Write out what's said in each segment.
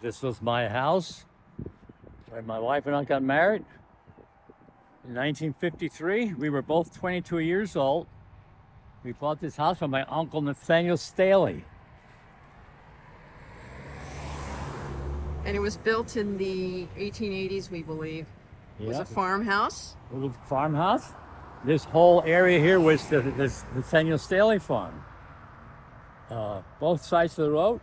This was my house where my wife and I got married in 1953. We were both 22 years old. We bought this house from my uncle Nathaniel Stahley. And it was built in the 1880s, we believe. It was a farmhouse. It was a farmhouse. This whole area here was the Nathaniel Stahley farm. Both sides of the road.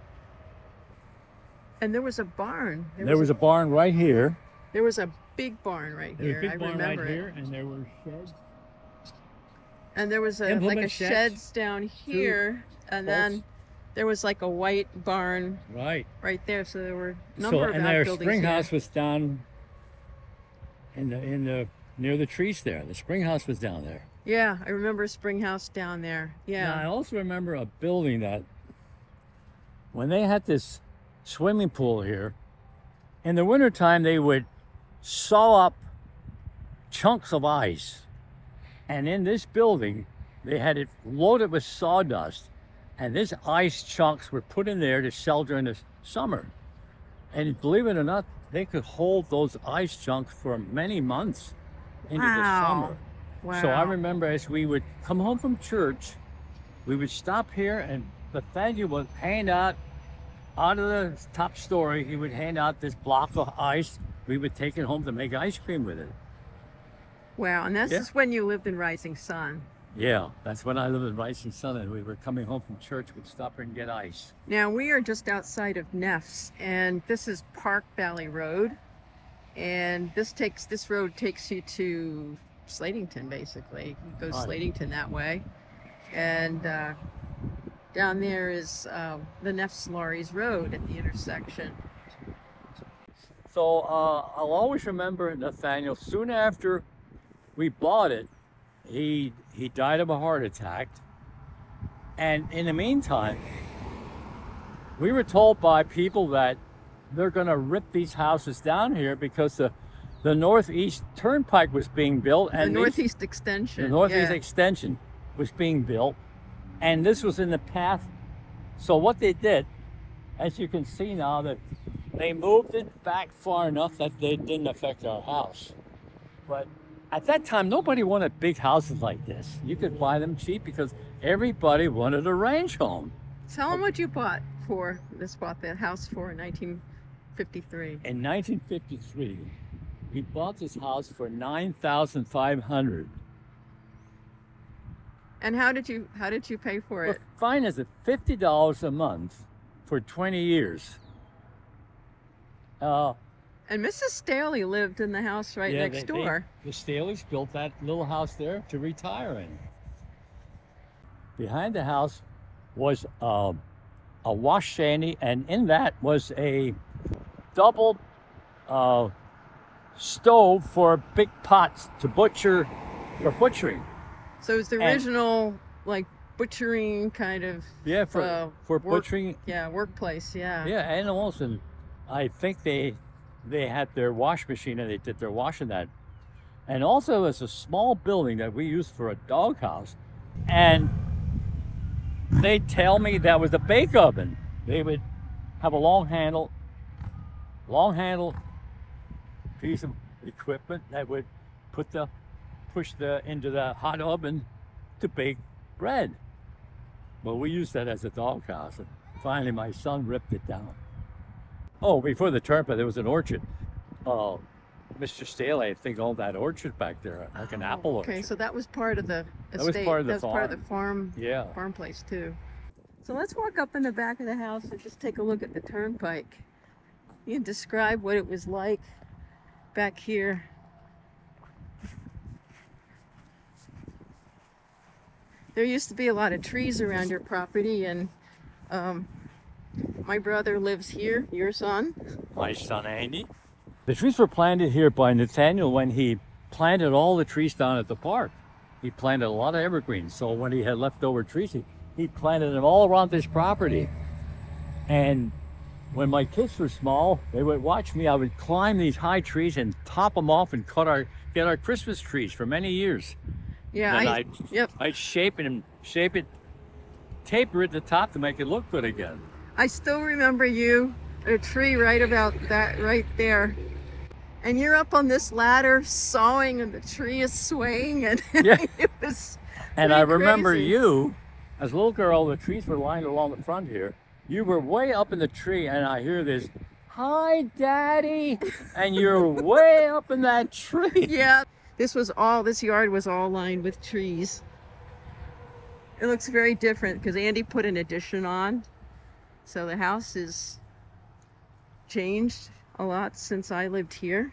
And there was a barn. There was a barn right here. There was a big barn right here. There was a big barn right it. here, and there were sheds. And there was like a sheds down here, and then there was like a white barn right there. So there were a number of outbuildings. And their spring house was down in the near the trees there. The spring house was down there. Yeah, I remember a spring house down there. Yeah. Now, I also remember a building that when they had this swimming pool here, in the wintertime they would saw up chunks of ice, and in this building they had it loaded with sawdust, and these ice chunks were put in there to sell during the summer. And believe it or not, they could hold those ice chunks for many months into the summer. Wow. So I remember as we would come home from church, we would stop here, and Nathaniel would hand out of the top story, he would hand out this block of ice. We would take it home to make ice cream with it. Wow, and this is when you lived in Rising Sun. Yeah, that's when I lived in Rising Sun, and we were coming home from church. We'd stop here and get ice. Now, we are just outside of Neffs, and this is Park Valley Road. And this road takes you to Slatington, basically. You go Slatington that way. And down there is the Neffs Lorries Road at the intersection. So I'll always remember Nathaniel. Soon after we bought it, he died of a heart attack. And in the meantime, we were told by people that they're going to rip these houses down here because the Northeast Turnpike was being built. And the Northeast Extension. The Northeast Extension was being built. And this was in the path. So what they did, as you can see now, that they moved it back far enough that they didn't affect our house. But at that time, nobody wanted big houses like this. You could buy them cheap because everybody wanted a ranch home. Tell them what you bought that house for in 1953. In 1953, we bought this house for $9,500. And how did you pay for it? Financed it $50 a month for 20 years. And Mrs. Stahley lived in the house next door. The Stahleys built that little house there to retire in. Behind the house was a wash shanty, and in that was a double stove for big pots for butchering. So it was the original, like, butchering kind of... Yeah, for butchering. Yeah, workplace, yeah. Yeah, animals, and I think they had their wash machine, and they did their washing that. And also, it's a small building that we used for a doghouse, and they tell me that was a bake oven. They would have a long handle piece of equipment that would push into the hot oven to bake bread. Well, we used that as a doghouse, and finally my son ripped it down. Oh, before the turnpike, there was an orchard. Mr. Stahley, I think, owned that orchard back there, like an apple orchard. Okay, so that was part of the estate. That was part of the farm. Part of the farm place too. So let's walk up in the back of the house and just take a look at the turnpike. You can describe what it was like back here. There used to be a lot of trees around your property, and my brother lives here, your son. My son, Andy. The trees were planted here by Nathaniel when he planted all the trees down at the park. He planted a lot of evergreens, so when he had leftover trees, he planted them all around this property. And when my kids were small, they would watch me. I would climb these high trees and top them off and get our Christmas trees for many years. Yeah, I'd shape it, taper it at the top to make it look good again. I still remember you a tree right about that right there. And you're up on this ladder sawing, and the tree is swaying, and yeah. It was and I remember crazy. You, as a little girl, the trees were lined along the front here. You were way up in the tree, and I hear this, "Hi, Daddy," and you're way up in that tree. Yeah, this yard was all lined with trees. It looks very different because Andy put an addition on, so the house is changed a lot since I lived here.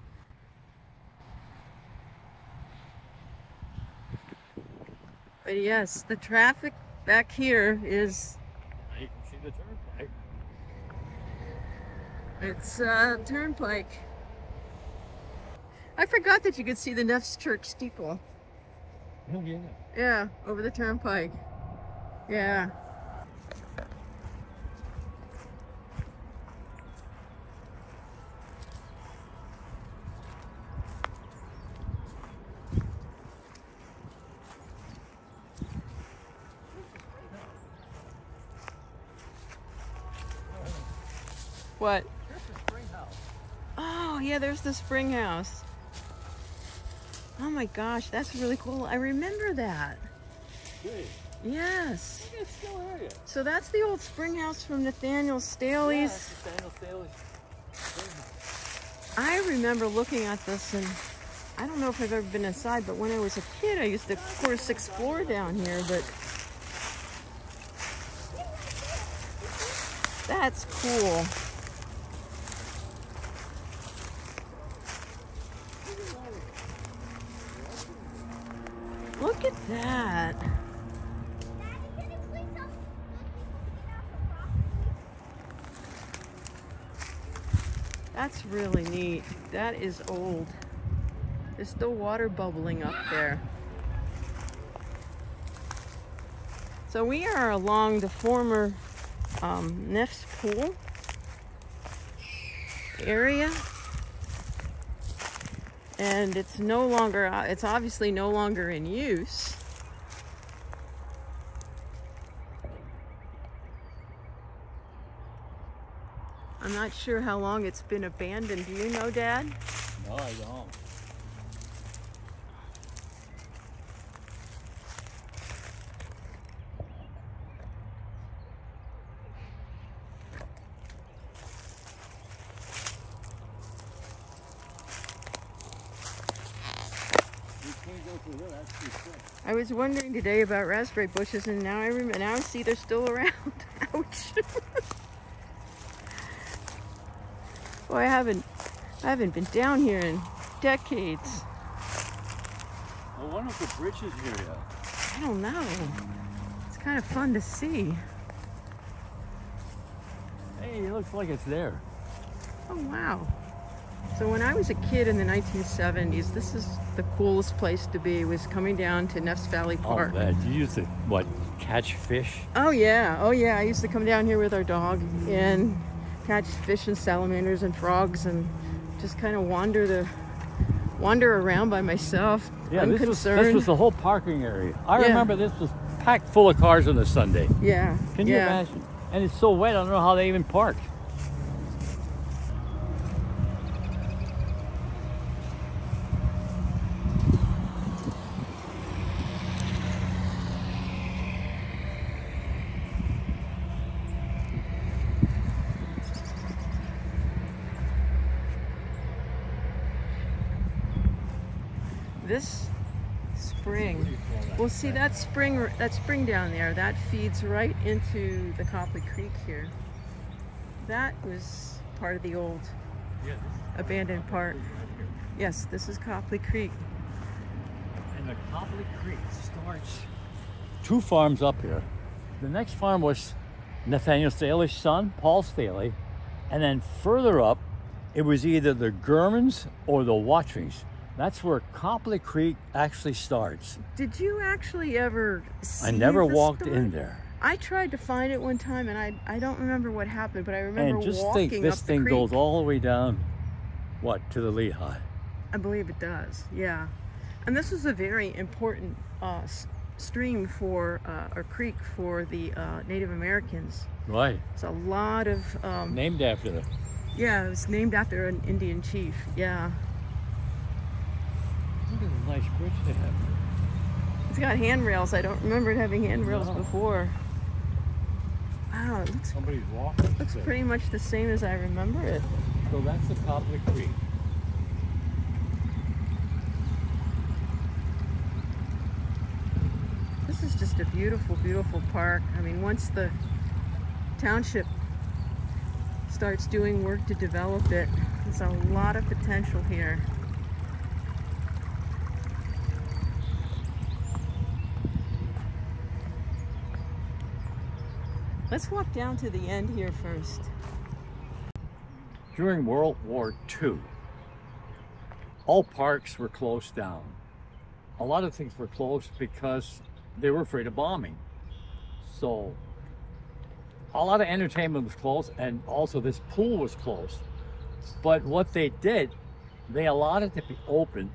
But yes, the traffic back here is... You can see the turnpike. It's a turnpike. I forgot that you could see the Neffs Church steeple. Oh, yeah. Yeah, over the turnpike. Yeah. What? There's the spring house. Oh, yeah, there's the spring house. Oh my gosh, that's really cool. I remember that. Good. Yes. It's still area. So that's the old spring house from Nathaniel Stahley's. Yeah, Nathaniel Stahley's spring house. I remember looking at this, and I don't know if I've ever been inside, but when I was a kid, I used to, of course, explore down here, but that's cool. Look at that. That's really neat. That is old. There's still water bubbling up there. So we are along the former Neffs pool area. And it's no longer, it's obviously no longer in use. I'm not sure how long it's been abandoned. Do you know, Dad? No, I don't. I was wondering today about raspberry bushes, and now I see they're still around. Ouch. Boy, I haven't been down here in decades. I wonder if the bridge is here yet. I don't know. It's kind of fun to see. Hey, it looks like it's there. Oh, wow. So when I was a kid in the 1970s, this is the coolest place to be, was coming down to Neffs Valley Park. Oh, man. You used to, what, catch fish? Oh, yeah. Oh, yeah. I used to come down here with our dog and catch fish and salamanders and frogs and just kind of wander around by myself, yeah, unconcerned. This was the whole parking area. I remember this was packed full of cars on a Sunday. Yeah. Can you imagine? And it's so wet, I don't know how they even parked. This spring, well, see that spring down there, that feeds right into the Coplay Creek here. That was part of the old abandoned park. Yes, this is Coplay Creek. And the Coplay Creek starts 2 farms up here. The next farm was Nathaniel Stahley's son, Paul Stahley, and then further up, it was either the Germans or the Watchings. That's where Coplay Creek actually starts. Did you actually ever see I never walked in there. I tried to find it one time, and I don't remember what happened, but I remember and just walking think, this up thing the creek. goes all the way down, what, to the Lehigh? I believe it does, yeah. And this is a very important stream for, or creek for the Native Americans. Right. It's a lot of... named after them. Yeah, it was named after an Indian chief, yeah. Look at the nice bridge they have. It's got handrails. I don't remember it having handrails before. Wow, it looks... Somebody's walking. Looks pretty much the same as I remember it. So that's the Coplay Creek. This is just a beautiful, beautiful park. I mean, once the township starts doing work to develop it, there's a lot of potential here. Let's walk down to the end here first. During World War II, all parks were closed down. A lot of things were closed because they were afraid of bombing. So a lot of entertainment was closed, and also this pool was closed. But what they did, they allowed it to be open,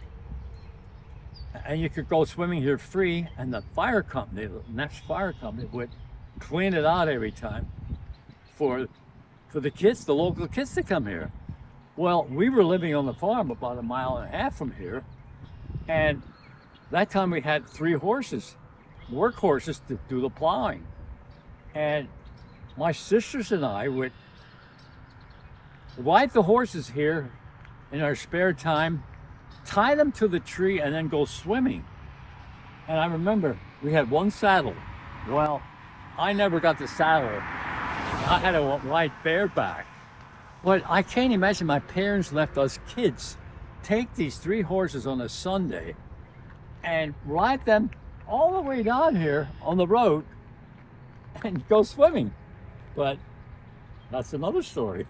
and you could go swimming here free, and the fire company, the Neffs Fire Company, would clean it out every time for the kids, the local kids, to come here. Well, we were living on the farm about 1.5 miles from here, and that time we had 3 horses, work horses, to do the plowing. And my sisters and I would ride the horses here in our spare time, tie them to the tree, and then go swimming. And I remember we had 1 saddle. Well, I never got the saddle. I had to ride bareback. But I can't imagine my parents left us kids take these 3 horses on a Sunday and ride them all the way down here on the road and go swimming. But that's another story.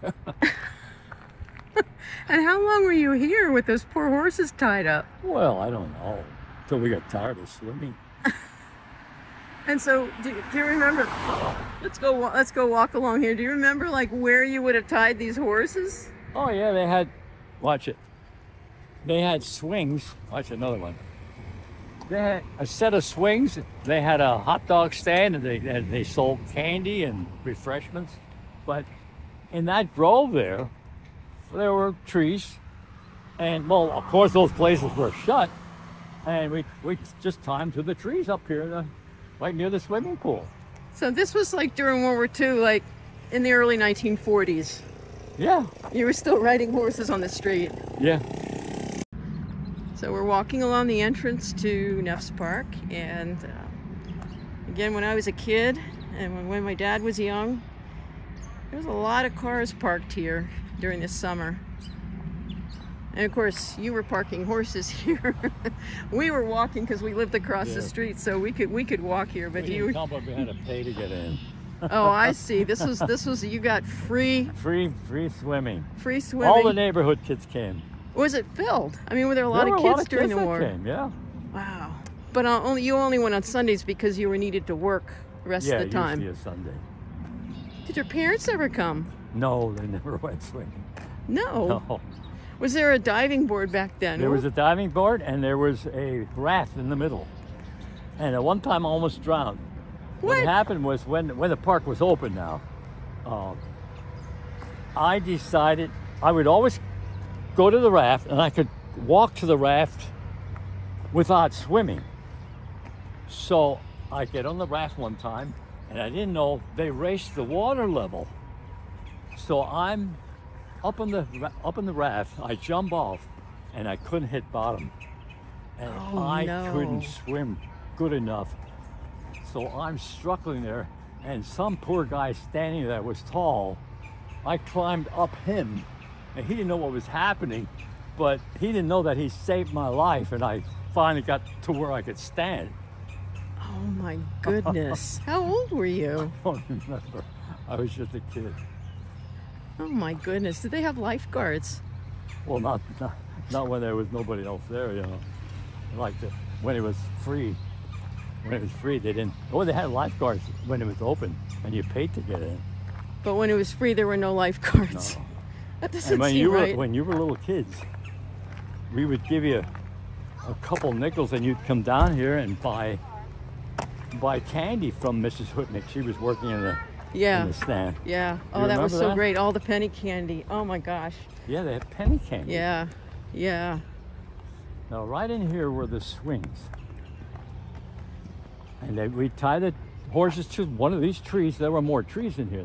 And how long were you here with those poor horses tied up? Well, I don't know, until we got tired of swimming. And so, do you remember? Let's go walk along here. Do you remember, like, where you would have tied these horses? Oh yeah, they had. Watch it. They had swings. Watch another one. They had a set of swings. They had a hot dog stand, and they sold candy and refreshments. But in that grove there were trees, and well, of course, those places were shut, and we just tied to the trees up here, right near the swimming pool. So this was like during World War II, like in the early 1940s. Yeah. You were still riding horses on the street. Yeah. So we're walking along the entrance to Neffs Park, and again, when I was a kid and when my dad was young, there was a lot of cars parked here during the summer. And of course, you were parking horses here. We were walking because we lived across the street, so we could walk here. But we had to pay to get in. Oh, I see. This was you got free swimming. Free swimming. All the neighborhood kids came. Was it filled? I mean, were there a lot of kids during the war? Came, yeah. Wow. But you only went on Sundays because you were needed to work the rest of the time. Yeah, usually a Sunday. Did your parents ever come? No, they never went swimming. No. Was there a diving board back then? There was a diving board, and there was a raft in the middle. And at one time I almost drowned. What happened was when the park was open now, I decided I would always go to the raft, and I could walk to the raft without swimming. So I get on the raft one time, and I didn't know they raised the water level. So I'm up in the raft. I jump off, and I couldn't hit bottom, and I couldn't swim good enough. So I'm struggling there, and some poor guy standing there was tall. I climbed up him, and he didn't know what was happening, but he didn't know that he saved my life, and I finally got to where I could stand. Oh my goodness. How old were you? I don't remember. I was just a kid. Oh my goodness. Did they have lifeguards? Well, not when there was nobody else there, you know. When it was free. When it was free, they didn't. Oh, they had lifeguards when it was open, and you paid to get in. But when it was free, there were no lifeguards. No. That doesn't seem right. When you were little kids, we would give you a couple nickels, and you'd come down here and buy buy candy from Mrs. Hutnick. She was working in the stand. Yeah. Oh, that was so great. All the penny candy. Oh my gosh. Yeah, they had penny candy. Yeah. Yeah. Now, right in here were the swings. And we tie the horses to one of these trees. There were more trees in here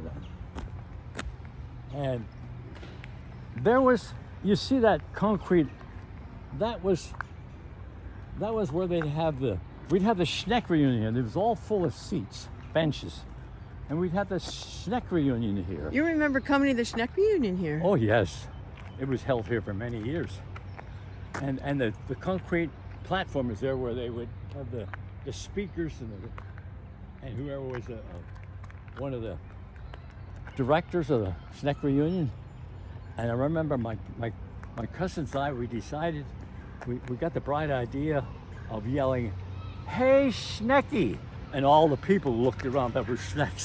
then. And there was, you see that concrete, that was where we'd have the Schneck reunion. It was all full of seats, benches. And we'd have the Schneck reunion here. You remember coming to the Schneck reunion here? Oh, yes. It was held here for many years. And the concrete platform is there where they would have the speakers and whoever was one of the directors of the Schneck reunion. And I remember my cousins and I, we decided, we got the bright idea of yelling, "Hey, Schnecky!" And all the people looked around that were Schnecks.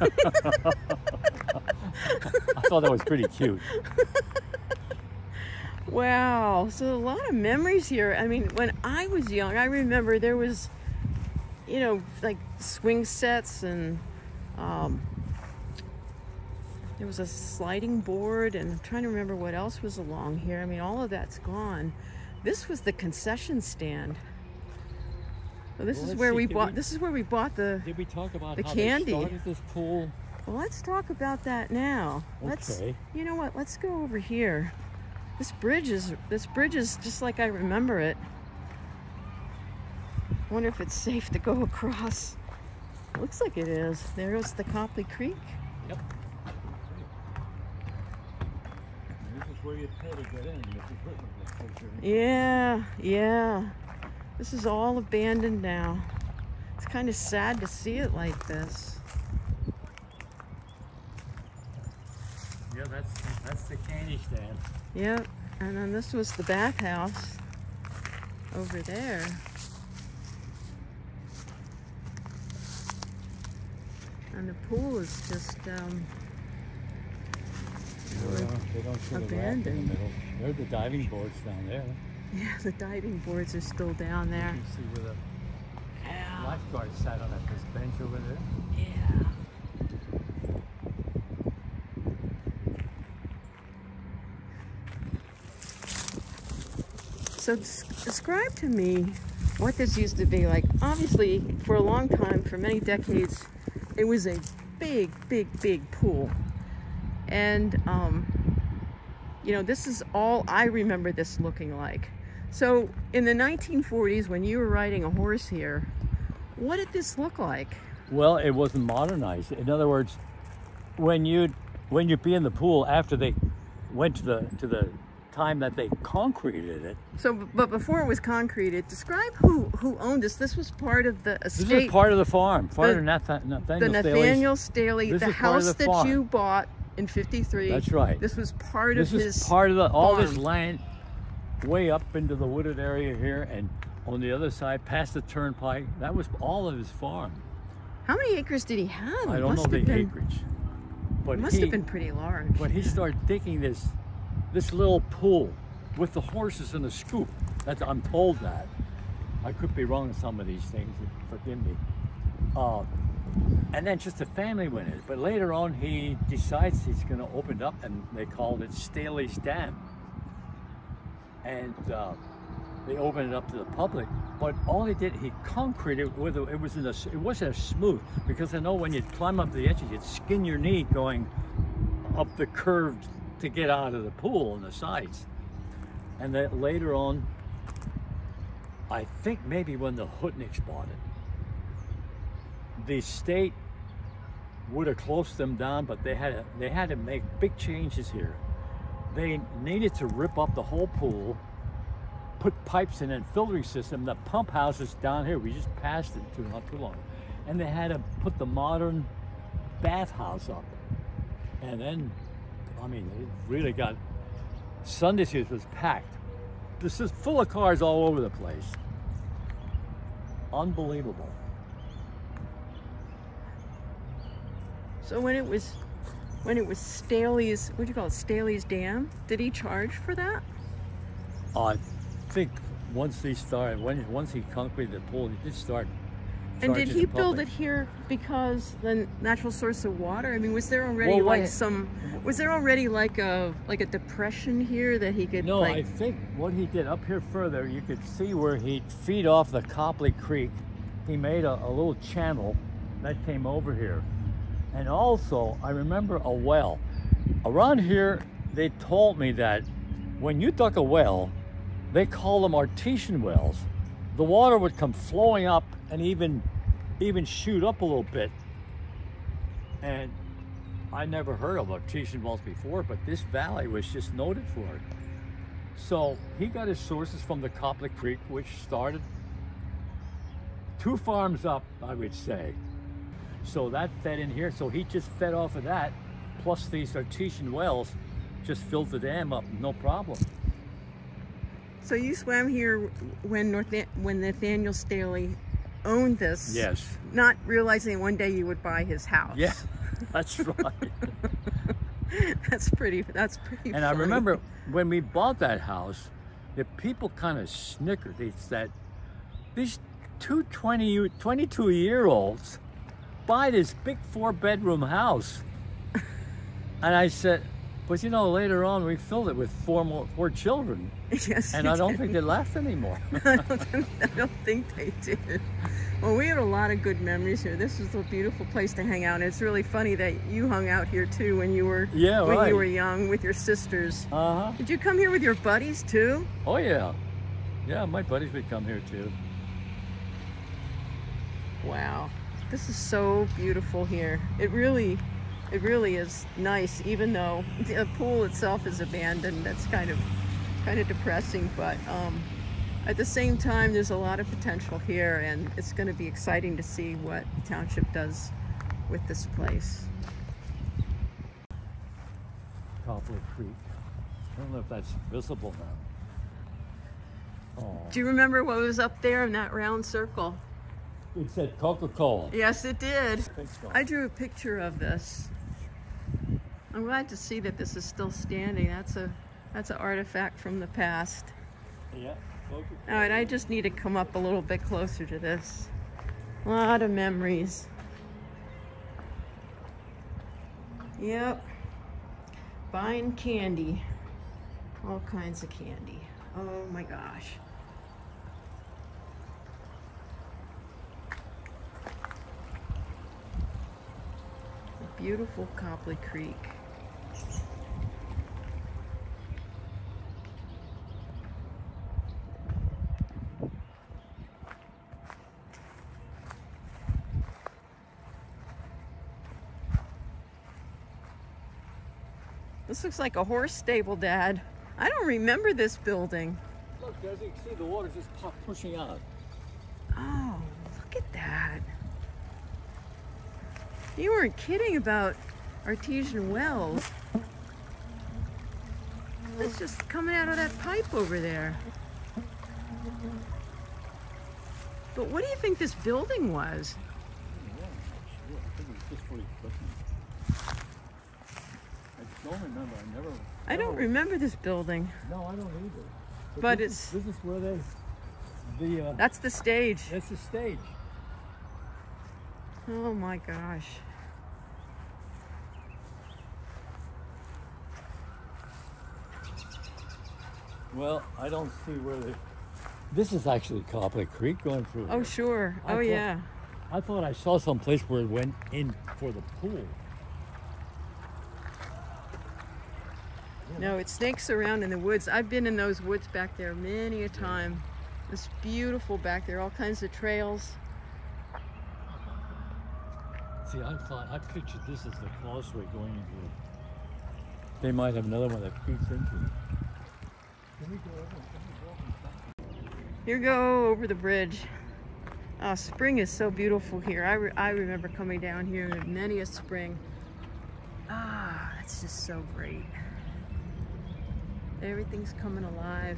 I thought that was pretty cute. Wow, so a lot of memories here. I mean, when I was young, I remember there was, you know, like swing sets and there was a sliding board, and I'm trying to remember what else was along here. I mean, all of that's gone. This was the concession stand. So this is where we bought. This is where we bought the. Did we talk about the how candy? They started this pool? Well, let's talk about that now. Okay. You know what? Let's go over here. This bridge is just like I remember it. I wonder if it's safe to go across. Looks like it is. There's the Coplay Creek. Yep. This is where you pay to get in. Yeah, yeah. This is all abandoned now. It's kind of sad to see it like this. Yeah, that's the candy stand. Yep, and then this was the bathhouse over there. And the pool is just they don't show the rack in the abandoned. middle. There are the diving boards down there. Yeah, the diving boards are still down there. You can see where the lifeguard sat on this bench over there. Yeah. So describe to me what this used to be like. Obviously, for a long time, for many decades, it was a big, big, big pool. And, you know, this is all I remember this looking like. So in the 1940s, when you were riding a horse here, what did this look like? Well, it wasn't modernized. In other words, when you'd be in the pool after they went to the time that they concreted it. So, but before it was concreted, describe who owned this. This was part of the estate. This is part of the farm. Father Nathaniel Stahley, the house that you bought in '53. That's right. This was part of his. This is part of all farm. this land, way up into the wooded area here, and on the other side, past the turnpike. That was all of his farm. How many acres did he have? I don't know the acreage, but it must have been pretty large. But he started digging this little pool with the horses and the scoop. I'm told that. I could be wrong on some of these things, forgive me. And then just the family went in. But later on, he decides he's going to open it up, and they called it Stahley's Dam. And they opened it up to the public. But all he did, he concreted with it. It wasn't as smooth, because I know when you climb up the edges, you'd skin your knee going up the curved to get out of the pool on the sides. And then later on, I think maybe when the Hutnicks bought it, the state would have closed them down, but they had to make big changes here. They needed to rip up the whole pool, put pipes in and filtering system. The pump house is down here. We just passed it not too long. And they had to put the modern bathhouse up. And then, I mean, it really got, Sundays here was packed. This is full of cars all over the place. Unbelievable. So when it was Stahley's, what do you call it, Stahley's Dam, did he charge for that? I think once he concreted the pool, he did start And did he build it here because the natural source of water? I mean, was there already was there already like a depression here that he could? No, I think what he did up here further, you could see where he'd feed off the Coplay Creek. He made a little channel that came over here. And also, I remember a well. Around here, they told me that when you dug a well, they call them artesian wells. The water would come flowing up and even shoot up a little bit. And I never heard of artesian wells before, but this valley was just noted for it. So he got his sources from the Coplay Creek, which started 2 farms up, I would say. So that fed in here. So he just fed off of that, plus these artesian wells, just filled the dam up, no problem. So you swam here when Nathaniel Stahley owned this? Yes. Not realizing one day you would buy his house. Yeah, that's right. That's pretty And funny. I remember when we bought that house, the people kind of snickered. They said, these two 22-year-olds buy this big 4-bedroom house. And I said, but you know, later on we filled it with 4 children. Yes, and I don't think they laughed anymore. I don't think they did. Well, we had a lot of good memories here. This was a beautiful place to hang out. And it's really funny that you hung out here too when you were you were young with your sisters. Did you come here with your buddies too? Oh yeah. Yeah, my buddies would come here too. Wow. This is so beautiful here. It really is nice, even though the pool itself is abandoned. That's kind of depressing, but at the same time, there's a lot of potential here, and it's going to be exciting to see what the township does with this place. Coplay Creek. I don't know if that's visible now. Oh. Do you remember what was up there in that round circle? It said Coca-Cola. Yes, it did. I think so. I drew a picture of this. I'm glad to see that this is still standing. That's an artifact from the past. Yeah. Coca-Cola. All right, I just need to come up a little bit closer to this. A lot of memories. Yep. Buying candy. All kinds of candy. Oh my gosh. The beautiful Coplay Creek. This looks like a horse stable, Dad. I don't remember this building. Look, as you can see, the water's just pushing out. Oh, look at that. You weren't kidding about artesian wells. It's just coming out of that pipe over there. But what do you think this building was? I think it was just for equipment. I don't remember. I don't remember this building. No, I don't either. But this is where that's the stage. That's the stage. Oh my gosh. Well, I don't see where this is actually Coplay Creek going through. Oh, here. sure. Yeah. I thought I saw some place where it went in for the pool. No, it snakes around in the woods. I've been in those woods back there many a time. It's beautiful back there, all kinds of trails. See, I pictured this as the causeway going into it. They might have another one that feeds into it. Can we go over? Here we go over the bridge. Oh, spring is so beautiful here. I remember coming down here in many a spring. Ah, it's just so great. Everything's coming alive.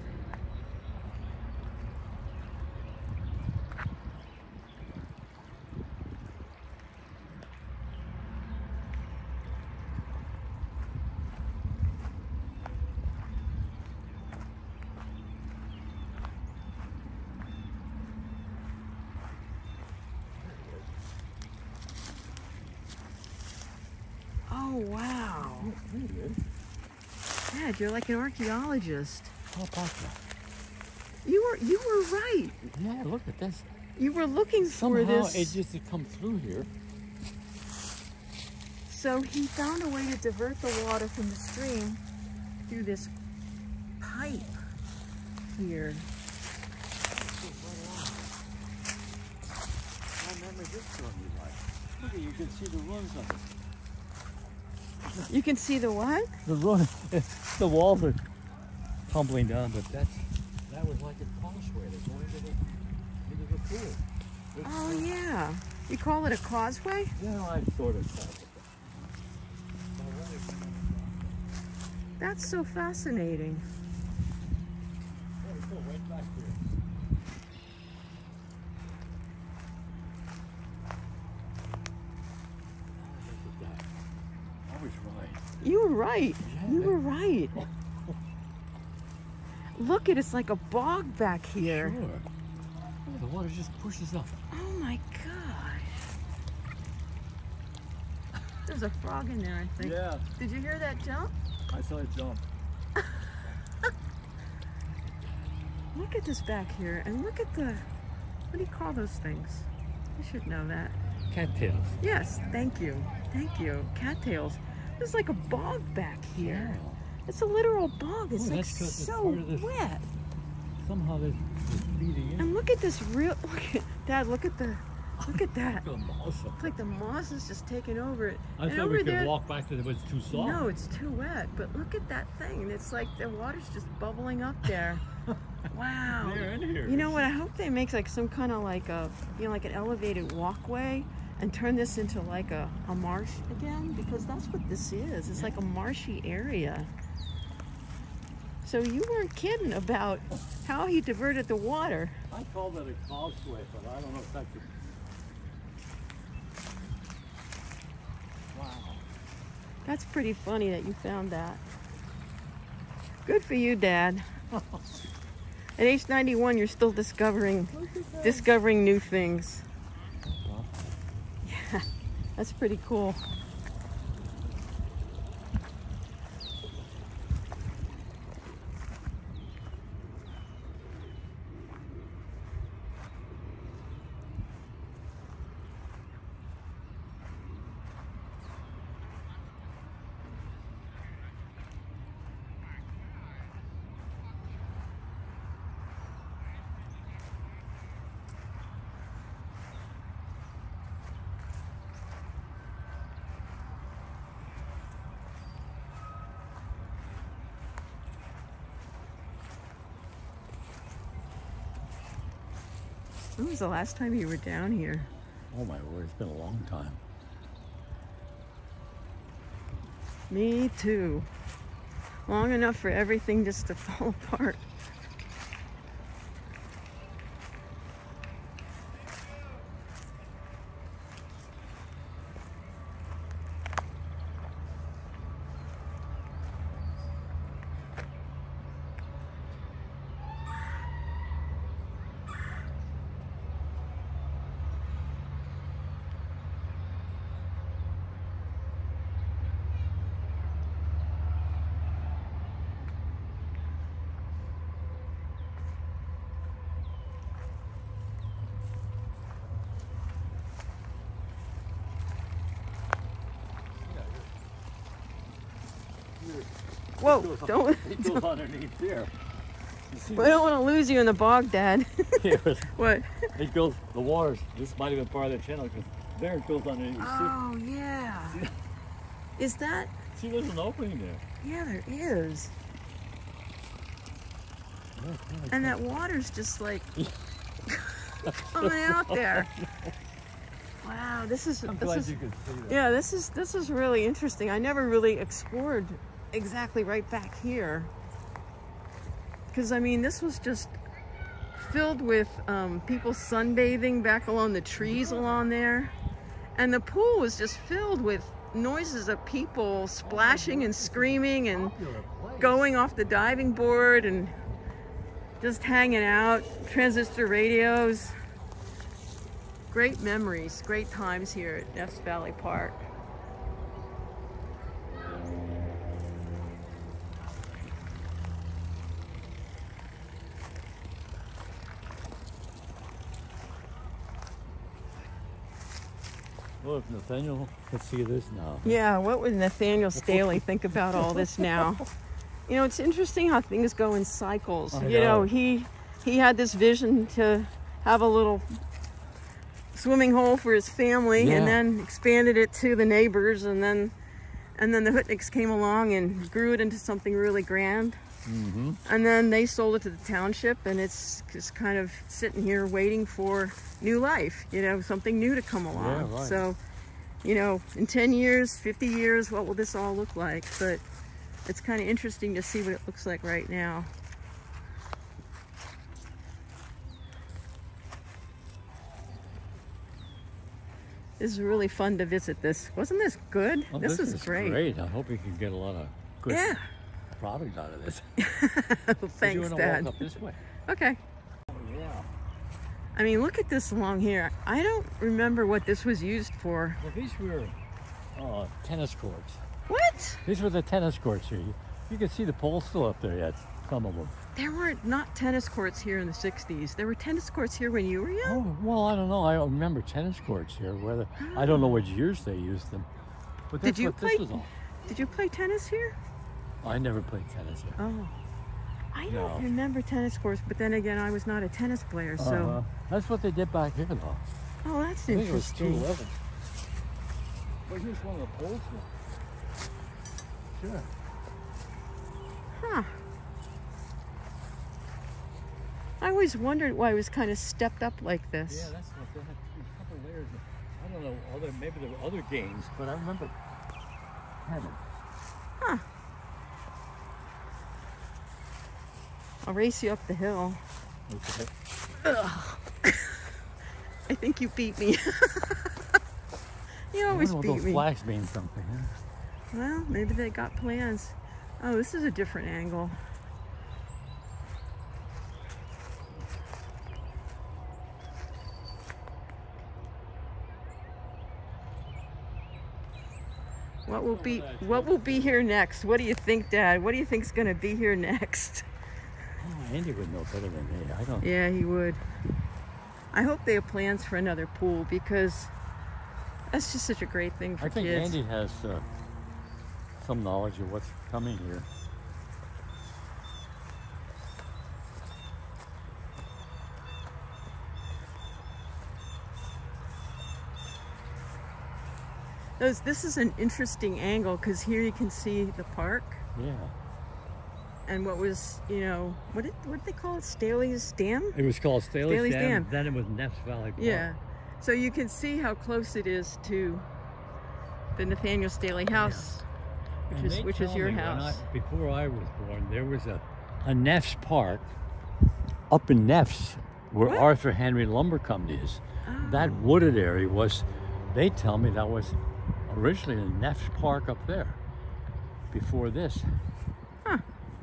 Oh, wow. Oh, there it is. Dad, you're like an archaeologist. How about that? You were right. Yeah, look at this. You were looking for this. Somehow it just to come through here. So he found a way to divert the water from the stream through this pipe here. I remember this from you, like. Look, you can see the ruins of it. You can see the what? The ruins. The walls are tumbling down, but that was like a causeway to go into the pool. Oh yeah. You call it a causeway? Yeah, I sort of thought it. That's so fascinating. Go right back here. I was right. You were right. Yeah. You were right. Look at it's like a bog back here. Sure. Oh, the water just pushes up. Oh my gosh. There's a frog in there, I think. Yeah. Did you hear that jump? I saw it jump. Look at this back here, and look at the, what do you call those things? You should know that. Cattails. Yes, thank you. Thank you. Cattails. There's like a bog back here. Yeah. It's a literal bog. It's like that's 'cause it's so part of this. wet. Somehow this feeding in. And look at this real, Dad, look at that. The moss. It's like the moss is just taking over it. I thought we could walk back to it, but it's too soft. No, it's too wet. But look at that thing. And it's like the water's just bubbling up there. Wow. They're in here. You know what? I hope they make like some kind of like a, like an elevated walkway and turn this into like a marsh again, because that's what this is. It's like a marshy area. So you weren't kidding about how he diverted the water. I called it a causeway, but I don't know if that could. Wow. That's pretty funny that you found that. Good for you, Dad. At age 91, you're still discovering new things. Yeah, that's pretty cool. When was the last time you were down here? Oh my word, it's been a long time. Me too. Long enough for everything just to fall apart. Whoa, don't. It goes underneath there. I don't want to lose you in the bog, Dad. What? It goes, the water's, this might have been part of the channel, because there it goes underneath. Oh, yeah. Is that? See, there's an opening there. Yeah, there is. And that water's just like coming out there. Wow, this is. I'm glad you could see that. Yeah, this is really interesting. I never really explored exactly right back here, because I mean this was just filled with people sunbathing back along the trees along there, and the pool was just filled with noises of people splashing and screaming and going off the diving board and just hanging out, transistor radios. Great memories, great times here at Neffs Valley Park. Well, if Nathaniel could see this now. Yeah, what would Nathaniel Stahley think about all this now? You know, it's interesting how things go in cycles. You know, he had this vision to have a little swimming hole for his family, and then expanded it to the neighbors, and then the Hutnicks came along and grew it into something really grand. Mm-hmm. And then they sold it to the township, and it's just kind of sitting here waiting for new life, you know, something new to come along. Yeah, right. So, you know, in 10 years, 50 years, what will this all look like? But it's kind of interesting to see what it looks like right now. This is really fun to visit this. Wasn't this good? Oh, this is great. I hope you can get a lot of good product out of this. Well, thanks, Dad. Walk up this way. Okay. Oh, yeah. I mean, look at this along here. I don't remember what this was used for. Well, these were tennis courts. What? These were the tennis courts here. You can see the poles still up there yet, some of them. There were not tennis courts here in the 60s. There were tennis courts here when you were young? Oh, well, I don't know. I don't remember tennis courts here. Whether I don't know which years they used them. But that's what this was all. Did you play tennis here? I never played tennis here. Oh. I don't remember tennis courts, but then again, I was not a tennis player, so... That's what they did back here, though. Oh, that's interesting. I think it was 211. But here's one of the poles here. Sure. Huh. I always wondered why it was kind of stepped up like this. Yeah, that's what they had a couple layers of, I don't know, maybe there were other games, but I remember having. Huh. I'll race you up the hill. Okay. Ugh. I think you beat me. You always beat me. Those flags mean something, huh? Well, maybe they got plans. Oh, this is a different angle. What will be here next? What do you think, Dad? What do you think's going to be here next? Oh, Andy would know better than me. I don't. Yeah, he would. I hope they have plans for another pool, because that's just such a great thing for kids. I think Andy has some knowledge of what's coming here. This is an interesting angle, because here you can see the park. Yeah. And what was, you know, what did they call it? Stahley's Dam? It was called Stahley's Dam. Then it was Neffs Valley Park. Yeah. So you can see how close it is to the Nathaniel Stahley house, which is your house. Before I was born, there was a Neffs Park up in Neffs, where Arthur Henry Lumber Company is. Oh. That wooded area was, they tell me that was originally a Neffs Park up there before this. Huh.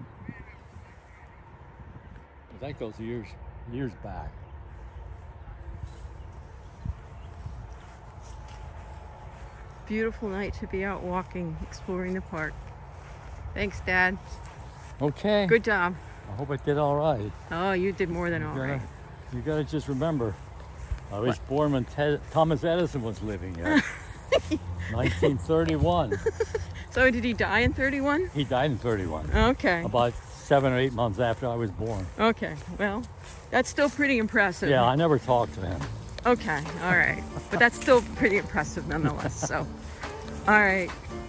But that goes years back. Beautiful night to be out walking, exploring the park. Thanks, Dad. Okay. Good job. I hope I did all right. Oh, you did more than all right. You gotta just remember, I was born when Thomas Edison was living here. 1931. So did he die in 31? He died in 31. Okay. About 7 or 8 months after I was born. Okay, well, that's still pretty impressive. Yeah, I never talked to him. Okay, all right. But that's still pretty impressive nonetheless, so. All right.